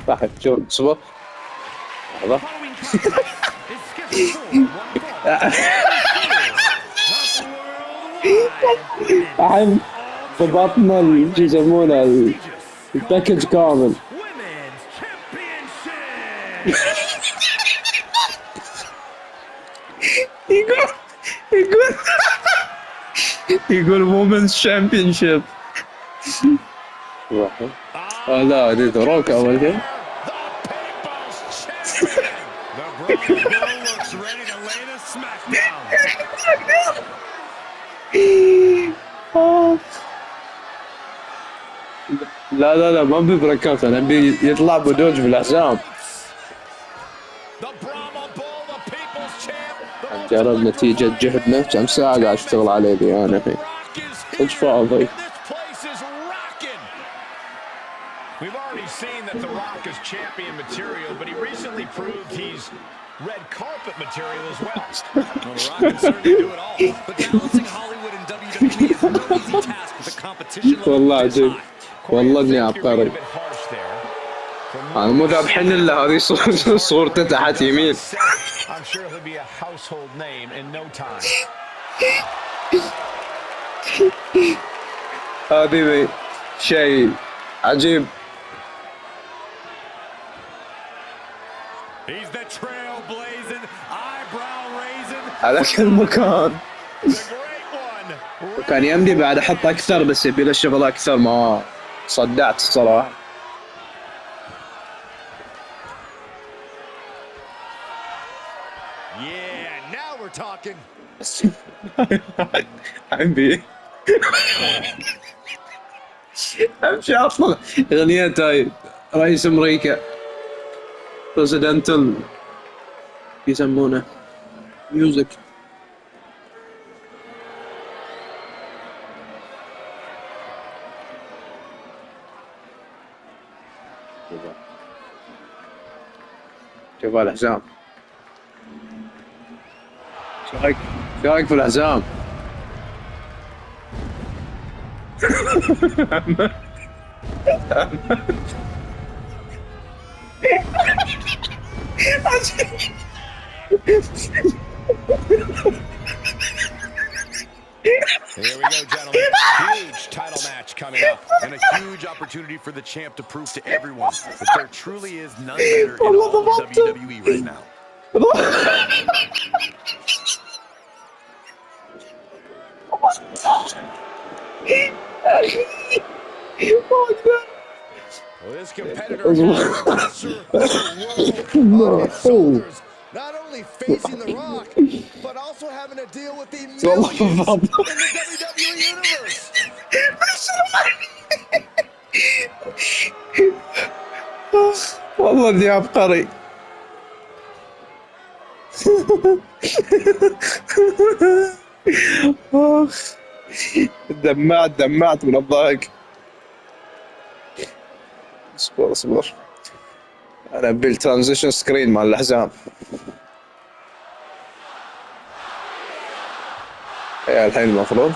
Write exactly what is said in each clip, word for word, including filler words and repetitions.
واحد شوف اصبر لحظة. الحين ضبطنا شو يسمونه الباكج كامل. يقول يقول يقول وومنز شامبيونشيب. واحد آه لا دي دروك أول شيء. لا لا لا ما ببركات، انا ابي يطلع بدوج بالحزام. جرب نتيجة جهدنا كم ساعة قاعد اشتغل عليه ذي انا الحين. ايش فاضي؟ We've already seen that The Rock is champion material, but he recently proved he's red carpet material as well. Well, The Rock can certainly do it all, but balancing Hollywood and W W E is no easy task with the competition level this high. والله اني عبقري. انا مو ذابحين الا هذه صورته تحت يمين. I'm sure he'll be a household name in no time. هذه شيء عجيب. He's the trailblazing, eyebrow raising. على كل مكان. وكان يمدي بعد احط اكثر بس يبي له شغل اكثر ما صدعت الصراحه. Yeah, now we're talking. عمي امشي اصلا اغنية هاي رئيس امريكا بريزيدنتال يسمونه ميوزك. شوف الحزام. شو رايك شو رايك في الحزام؟ Here we go, gentlemen. Huge title match coming up, and a huge opportunity for the champ to prove to everyone that there truly is none better in all of W W E right now. Well, this competitor has the pressure of the world on his shoulders. Not only facing The Rock, but also having to deal with the millions in the W W E universe. والله اني عبقري. دمعت دمعت من الضحك. اصبر اصبر انا بالترانزيشن سكرين مال الحزام. يا الحين المفروض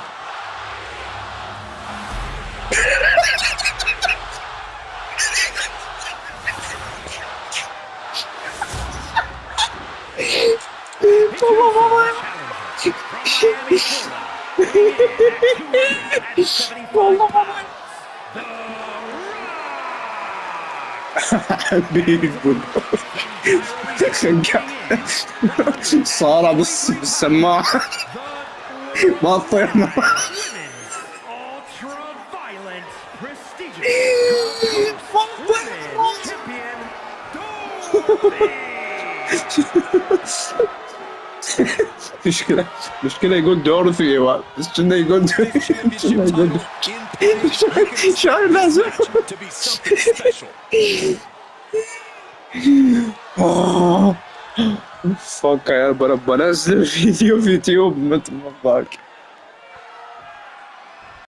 حبيبي صار بالسماعة ما تطير. مشكلة مشكلة يقول دورثي بس كنا يقول يقول شايل لازم. فك يا رب بنزل فيديو في يوتيوب مثل ما ضاق.